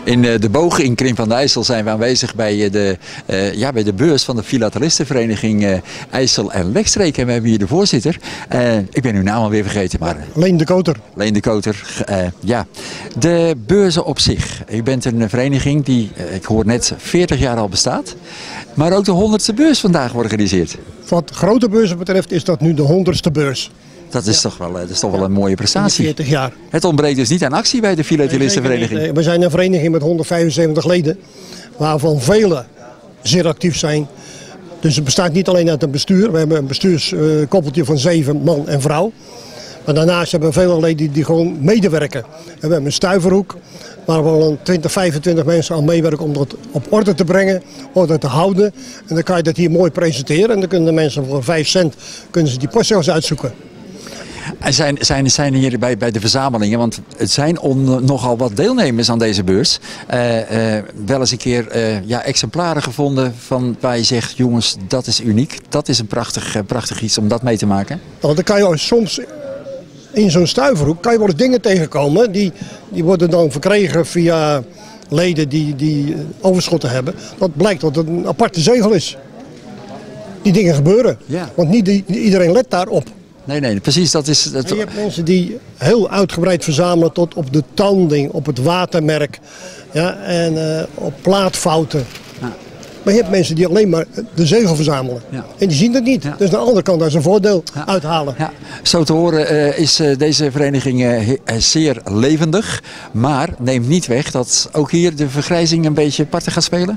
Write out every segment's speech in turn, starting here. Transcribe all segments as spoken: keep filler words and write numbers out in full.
In de Boog in Krimp aan de IJssel zijn we aanwezig bij de, uh, ja, bij de beurs van de Filatelistenvereniging uh, IJssel en Lekstreek. En we hebben hier de voorzitter. Uh, ik ben uw naam alweer vergeten. Maar... Leen de Koter. Leen de Koter, uh, ja. De beurzen op zich. U bent een vereniging die, uh, ik hoor net, veertig jaar al bestaat. Maar ook de honderdste beurs vandaag georganiseerd. Wat grote beurzen betreft is dat nu de honderdste beurs. Dat is, ja. toch, wel, dat is toch wel een mooie prestatie. veertig jaar. Het ontbreekt dus niet aan actie bij de Filatelistenvereniging. Nee, we zijn een vereniging met honderdvijfenzeventig leden, waarvan velen zeer actief zijn. Dus het bestaat niet alleen uit een bestuur. We hebben een bestuurskoppeltje van zeven man en vrouw. Maar daarnaast hebben we vele leden die gewoon medewerken. En we hebben een stuiverhoek waar we al twintig, vijfentwintig mensen aan meewerken om dat op orde te brengen, orde te houden. En dan kan je dat hier mooi presenteren en dan kunnen de mensen voor vijf cent kunnen ze die postzegels uitzoeken. En zijn, zijn, zijn hier bij, bij de verzamelingen, want het zijn on, nogal wat deelnemers aan deze beurs, uh, uh, wel eens een keer uh, ja, exemplaren gevonden van waar je zegt, jongens, dat is uniek, dat is een prachtig, uh, prachtig iets om dat mee te maken? Nou, dan kan je soms in zo'n stuiverhoek kan je wel eens dingen tegenkomen, die, die worden dan verkregen via leden die, die overschotten hebben. Dat blijkt dat het een aparte zegel is. Die dingen gebeuren, ja. Want niet die, iedereen let daarop. Nee, nee, precies. Dat is, dat... Je hebt mensen die heel uitgebreid verzamelen tot op de tanding, op het watermerk, ja, en uh, op plaatfouten. Ja. Maar je hebt mensen die alleen maar de zegel verzamelen. Ja. En die zien het niet. Ja. Dus aan de andere kant daar zijn voordeel ja. uithalen. Ja. Zo te horen uh, is uh, deze vereniging uh, zeer levendig. Maar neemt niet weg dat ook hier de vergrijzing een beetje parten gaat spelen?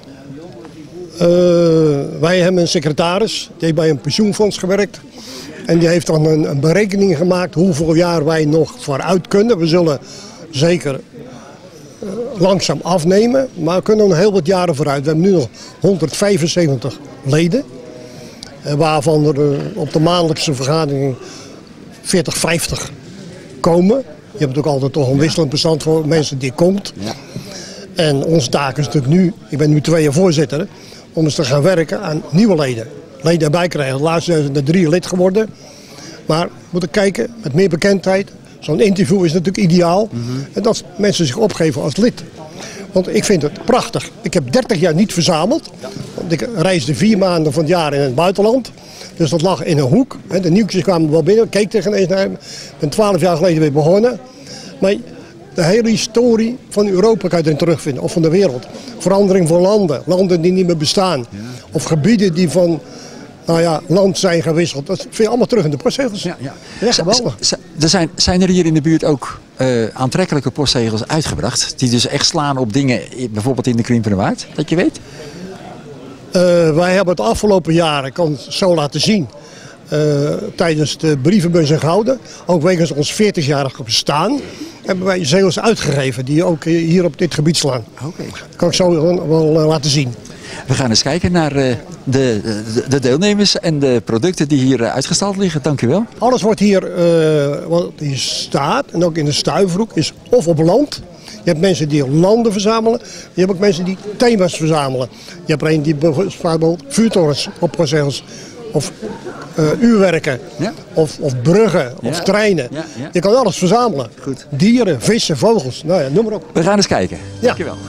Uh, wij hebben een secretaris, die heeft bij een pensioenfonds gewerkt. En die heeft dan een, een berekening gemaakt hoeveel jaar wij nog vooruit kunnen. We zullen zeker uh, langzaam afnemen, maar we kunnen nog heel wat jaren vooruit. We hebben nu nog honderdvijfenzeventig leden, uh, waarvan er uh, op de maandelijkse vergadering veertig, vijftig komen. Je hebt ook altijd toch een wisselend bestand voor mensen die komt. Ja. En onze taak is natuurlijk nu, ik ben nu twee jaar voorzitter, om eens te gaan werken aan nieuwe leden. Leden erbij krijgen. Laatst zijn er drie lid geworden. Maar we moeten kijken met meer bekendheid. Zo'n interview is natuurlijk ideaal. Mm-hmm. En dat mensen zich opgeven als lid. Want ik vind het prachtig. Ik heb dertig jaar niet verzameld. Want ik reisde vier maanden van het jaar in het buitenland. Dus dat lag in een hoek. De nieuwtjes kwamen wel binnen. Ik keek tegen eens naar hem. Ik ben twaalf jaar geleden weer begonnen. Maar de hele historie van Europa kan je erin terugvinden. Of van de wereld. Verandering van landen. Landen die niet meer bestaan. Ja. Of gebieden die van... Nou ja, land zijn gewisseld. Dat vind je allemaal terug in de postzegels. Ja, ja. Ja, geweldig. Er zijn, zijn er hier in de buurt ook uh, aantrekkelijke postzegels uitgebracht? Die dus echt slaan op dingen, bijvoorbeeld in de Krimpenerwaard, dat je weet? Uh, wij hebben het afgelopen jaar, ik kan het zo laten zien, uh, tijdens de brievenbus in Gouden, ook wegens ons veertigjarig bestaan, hebben wij zegels uitgegeven die ook hier op dit gebied slaan. Okay. Dat kan ik zo wel, wel uh, laten zien. We gaan eens kijken naar uh, de, de, de deelnemers en de producten die hier uh, uitgestald liggen. Dank u wel. Alles wordt hier, uh, wat hier staat, en ook in de stuiverhoek, is of op land. Je hebt mensen die landen verzamelen. Je hebt ook mensen die thema's verzamelen. Je hebt er een die bijvoorbeeld vuurtorens op postzegels of uh, uurwerken, ja? of, of bruggen, ja. of treinen. Ja, ja. Je kan alles verzamelen. Goed. Dieren, vissen, vogels, nou ja, noem maar op. We gaan eens kijken. Ja. Dank je wel.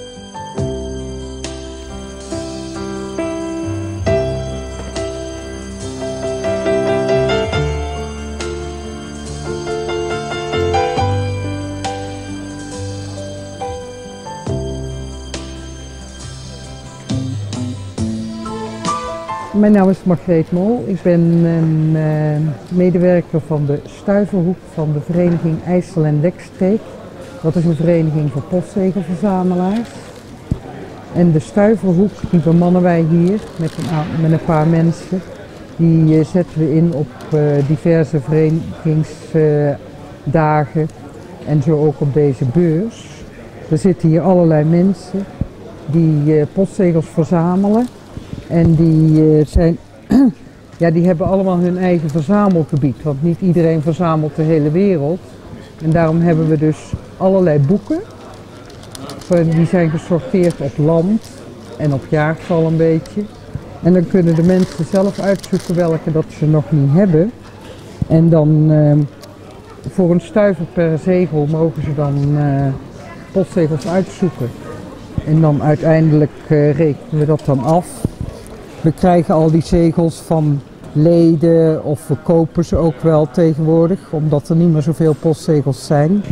Mijn naam is Margreet Mol. Ik ben een uh, medewerker van de Stuiverhoek van de vereniging IJssel en Lekstreek. Dat is een vereniging voor postzegelverzamelaars. En de Stuiverhoek die bemannen wij hier met een, met een paar mensen. Die uh, zetten we in op uh, diverse verenigingsdagen uh, en zo ook op deze beurs. Er zitten hier allerlei mensen die uh, postzegels verzamelen. En die, uh, zijn, ja, die hebben allemaal hun eigen verzamelgebied, want niet iedereen verzamelt de hele wereld. En daarom hebben we dus allerlei boeken. Die zijn gesorteerd op land en op jaartal een beetje. En dan kunnen de mensen zelf uitzoeken welke dat ze nog niet hebben. En dan uh, voor een stuiver per zegel mogen ze dan uh, postzegels uitzoeken. En dan uiteindelijk uh, rekenen we dat dan af. We krijgen al die zegels van leden of we kopen ze ook wel tegenwoordig, omdat er niet meer zoveel postzegels zijn.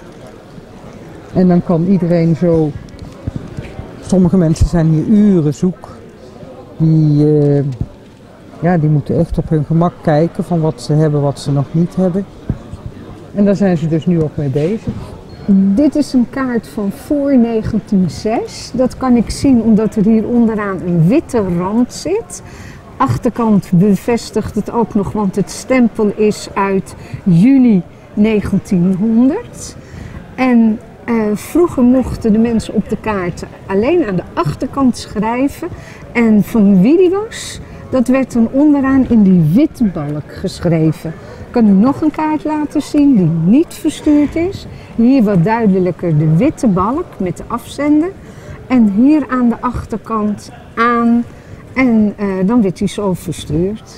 En dan kan iedereen zo, sommige mensen zijn hier uren zoek, die, uh, ja, die moeten echt op hun gemak kijken van wat ze hebben, wat ze nog niet hebben. En daar zijn ze dus nu ook mee bezig. Dit is een kaart van voor negentien zes. Dat kan ik zien omdat er hier onderaan een witte rand zit. Achterkant bevestigt het ook nog, want het stempel is uit juni negentienhonderd. En uh, vroeger mochten de mensen op de kaart alleen aan de achterkant schrijven. En van wie die was, dat werd dan onderaan in die witte balk geschreven. Ik kan u nog een kaart laten zien die niet verstuurd is. Hier wat duidelijker de witte balk met de afzender. En hier aan de achterkant aan. En uh, dan werd hij zo verstuurd.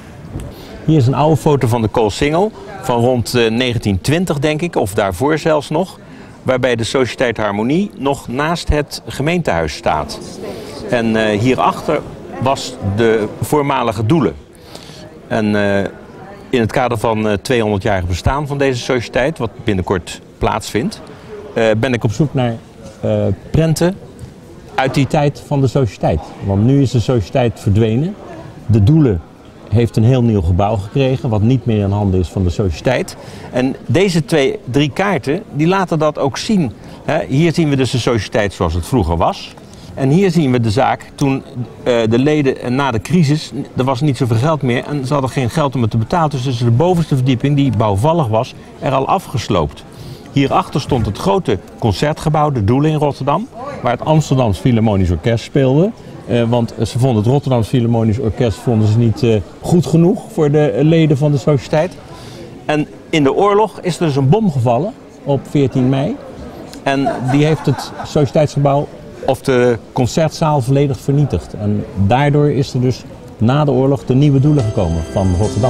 Hier is een oude foto van de Coolsingel van rond uh, negentien twintig denk ik, of daarvoor zelfs nog. Waarbij de Sociëteit Harmonie nog naast het gemeentehuis staat. En uh, hierachter was de voormalige Doelen. En uh, in het kader van het tweehonderdjarig bestaan van deze sociëteit, wat binnenkort plaatsvindt, uh, ben ik op zoek naar uh, prenten uit die tijd van de sociëteit. Want nu is de sociëteit verdwenen. De Doelen heeft een heel nieuw gebouw gekregen, wat niet meer in handen is van de sociëteit. En deze twee, drie kaarten, die laten dat ook zien. He, hier zien we dus de sociëteit zoals het vroeger was. En hier zien we de zaak toen uh, de leden na de crisis, er was niet zoveel geld meer en ze hadden geen geld om het te betalen. Dus is de bovenste verdieping, die bouwvallig was, er al afgesloopt. Hierachter stond het grote concertgebouw, de Doelen in Rotterdam, waar het Amsterdams Philharmonisch Orkest speelde. Uh, want ze vonden het Rotterdams Philharmonisch Orkest vonden ze niet uh, goed genoeg voor de uh, leden van de sociëteit. En in de oorlog is er dus een bom gevallen op veertien mei. En die heeft het sociëteitsgebouw of de concertzaal volledig vernietigd. En daardoor is er dus na de oorlog de nieuwe Doelen gekomen van Rotterdam.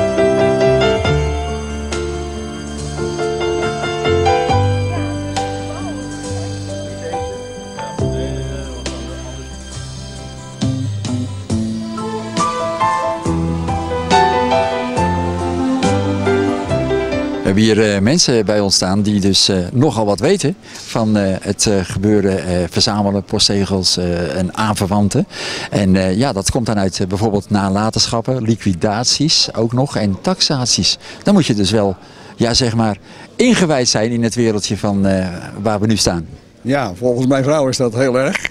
We hebben hier uh, mensen bij ons staan die dus uh, nogal wat weten van uh, het uh, gebeuren, uh, verzamelen, postzegels uh, en aanverwanten. En uh, ja, dat komt dan uit uh, bijvoorbeeld nalatenschappen, liquidaties ook nog en taxaties. Dan moet je dus wel, ja zeg maar, ingewijd zijn in het wereldje van uh, waar we nu staan. Ja, volgens mijn vrouw is dat heel erg.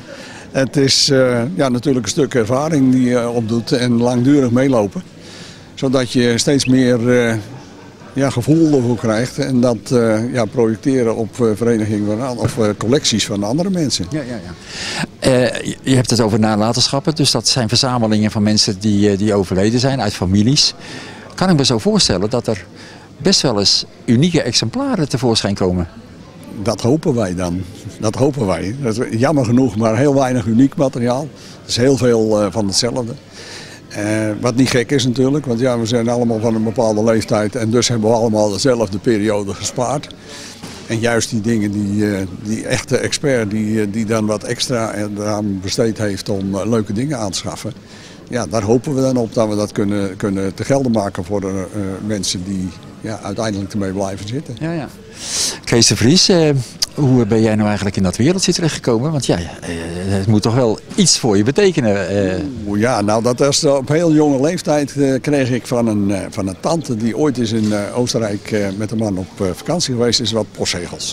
Het is uh, ja, natuurlijk een stuk ervaring die je opdoet en langdurig meelopen. Zodat je steeds meer uh, ja, gevoel ervoor krijgt en dat uh, ja, projecteren op uh, verenigingen van, of uh, collecties van andere mensen. Ja, ja, ja. Uh, je hebt het over nalatenschappen, dus dat zijn verzamelingen van mensen die, uh, die overleden zijn, uit families. Kan ik me zo voorstellen dat er best wel eens unieke exemplaren tevoorschijn komen? Dat hopen wij dan. Dat hopen wij. Dat is jammer genoeg, maar heel weinig uniek materiaal. Het is heel veel uh, van hetzelfde. Uh, wat niet gek is natuurlijk, want ja, we zijn allemaal van een bepaalde leeftijd en dus hebben we allemaal dezelfde periode gespaard. En juist die dingen, die, uh, die echte expert die, uh, die dan wat extra eraan besteed heeft om uh, leuke dingen aan te schaffen. Ja, daar hopen we dan op dat we dat kunnen, kunnen te gelden maken voor de uh, mensen die ja, uiteindelijk ermee blijven zitten. Ja, ja. Kees de Vries, uh, hoe ben jij nou eigenlijk in dat wereldje terechtgekomen? Want ja, uh, het moet toch wel iets voor je betekenen. Uh... Oeh, ja, nou dat is op heel jonge leeftijd uh, kreeg ik van een, uh, van een tante die ooit is in uh, Oostenrijk uh, met een man op uh, vakantie geweest is, wat postzegels.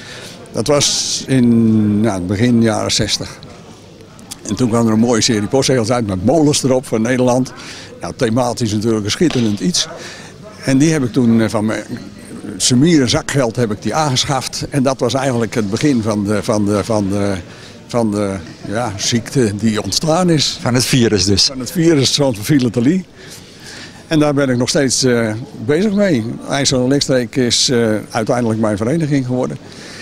Dat was in nou, begin jaren zestig. En toen kwam er een mooie serie postzegels uit met molens erop van Nederland. Nou, thematisch natuurlijk een schitterend iets. En die heb ik toen van mijn semieren zakgeld heb ik die aangeschaft. En dat was eigenlijk het begin van de, van de, van de, van de ja, ziekte die ontstaan is. Van het virus dus. Van het virus van filatelie. En daar ben ik nog steeds uh, bezig mee. IJssel en Likstreek is uh, uiteindelijk mijn vereniging geworden.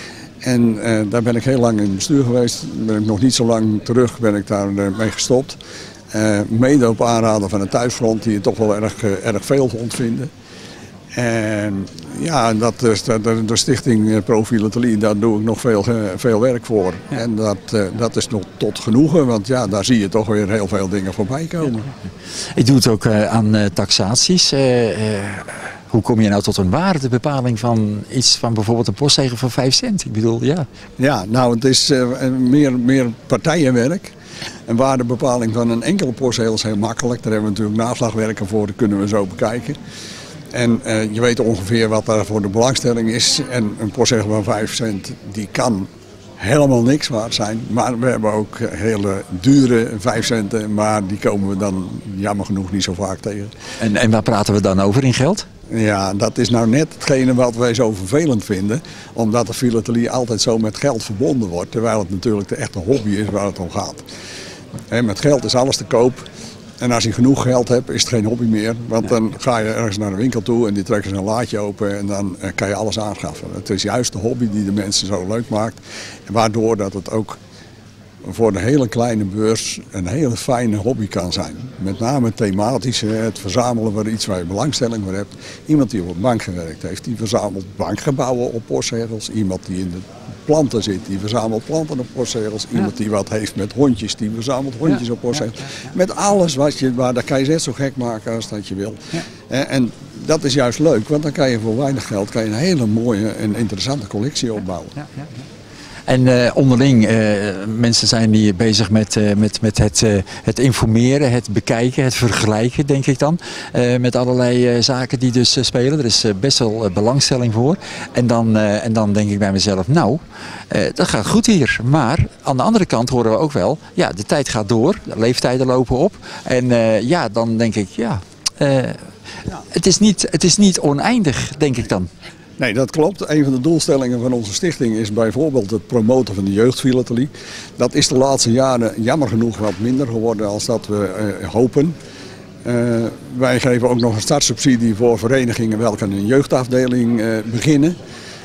En uh, daar ben ik heel lang in het bestuur geweest. Ben ik nog niet zo lang terug ben ik daar uh, mee gestopt. Uh, mede op aanraden van het thuisfront die het toch wel erg, uh, erg veel vond vinden. En ja, dat is de, de stichting Pro-Filatelie, daar doe ik nog veel, veel werk voor. Ja. En dat, dat is nog tot genoegen, want ja, daar zie je toch weer heel veel dingen voorbij komen. Ik doe het ook aan taxaties. Uh, uh, hoe kom je nou tot een waardebepaling van iets van bijvoorbeeld een postzegel van vijf cent? Ik bedoel, ja. Ja, nou het is uh, meer, meer partijenwerk. Een waardebepaling van een enkele postzegel is heel makkelijk. Daar hebben we natuurlijk naslagwerken voor, dat kunnen we zo bekijken. En uh, je weet ongeveer wat daar voor de belangstelling is. En een postzegel van vijf cent, die kan helemaal niks waard zijn. Maar we hebben ook hele dure vijf centen, maar die komen we dan jammer genoeg niet zo vaak tegen. En, en waar praten we dan over in geld? Ja, dat is nou net hetgene wat wij zo vervelend vinden. Omdat de filatelie altijd zo met geld verbonden wordt. Terwijl het natuurlijk de echte hobby is waar het om gaat. He, met geld is alles te koop. En als je genoeg geld hebt, is het geen hobby meer. Want dan ga je ergens naar een winkel toe en die trekken ze een laadje open en dan kan je alles aanschaffen. Het is juist de hobby die de mensen zo leuk maakt. Waardoor dat het ook voor de hele kleine beurs een hele fijne hobby kan zijn. Met name thematisch, het verzamelen van iets waar je belangstelling voor hebt. Iemand die op een bank gewerkt heeft, die verzamelt bankgebouwen op postzegels. Iemand die in de planten zit, die verzamelt planten op postzegels. Iemand die wat heeft met hondjes, die verzamelt hondjes op postzegels. Met alles wat je, waar, daar kan je net zo gek maken als dat je wil. En, en dat is juist leuk, want dan kan je voor weinig geld kan je een hele mooie en interessante collectie opbouwen. Ja, ja, ja. En uh, onderling, uh, mensen zijn hier bezig met, uh, met, met het, uh, het informeren, het bekijken, het vergelijken, denk ik dan. Uh, met allerlei uh, zaken die dus uh, spelen. Er is uh, best wel uh, belangstelling voor. En dan, uh, en dan denk ik bij mezelf, nou, uh, dat gaat goed hier. Maar aan de andere kant horen we ook wel, ja, de tijd gaat door, de leeftijden lopen op. En uh, ja, dan denk ik, ja, uh, het is niet, het is niet oneindig, denk ik dan. Nee, dat klopt. Een van de doelstellingen van onze stichting is bijvoorbeeld het promoten van de jeugdfilatelie. Dat is de laatste jaren jammer genoeg wat minder geworden als dat we uh, hopen. Uh, wij geven ook nog een startsubsidie voor verenigingen welke een jeugdafdeling uh, beginnen.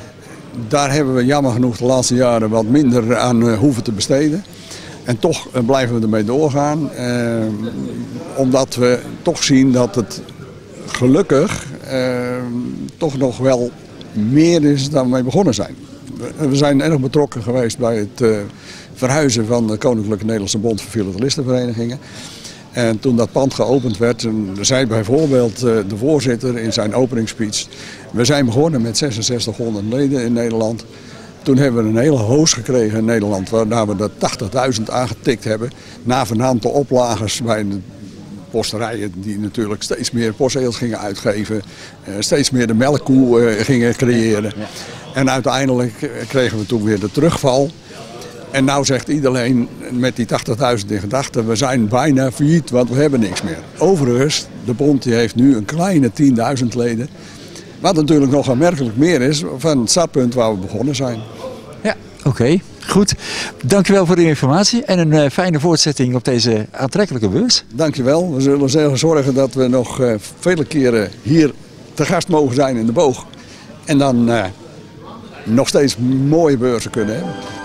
Daar hebben we jammer genoeg de laatste jaren wat minder aan uh, hoeven te besteden. En toch uh, blijven we ermee doorgaan. Uh, omdat we toch zien dat het gelukkig uh, toch nog wel meer is dan wij begonnen zijn. We zijn erg betrokken geweest bij het uh, verhuizen van de Koninklijke Nederlandse Bond voor Filatelistenverenigingen. En toen dat pand geopend werd, zei bijvoorbeeld uh, de voorzitter in zijn openingsspeech: we zijn begonnen met zesenzestighonderd leden in Nederland. Toen hebben we een hele hoos gekregen in Nederland, waarna we de tachtigduizend aangetikt hebben. Na vanavond de oplagers bij de posterijen die natuurlijk steeds meer postzegels gingen uitgeven, steeds meer de melkkoe gingen creëren. En uiteindelijk kregen we toen weer de terugval. En nou zegt iedereen met die tachtigduizend in gedachten, we zijn bijna failliet, want we hebben niks meer. Overigens, de bond die heeft nu een kleine tienduizend leden. Wat natuurlijk nog aanmerkelijk meer is van het startpunt waar we begonnen zijn. Ja, oké. Okay. Goed, dankjewel voor de informatie en een uh, fijne voortzetting op deze aantrekkelijke beurs. Dankjewel. We zullen zorgen dat we nog uh, vele keren hier te gast mogen zijn in de Boog. En dan uh, nog steeds mooie beurzen kunnen hebben.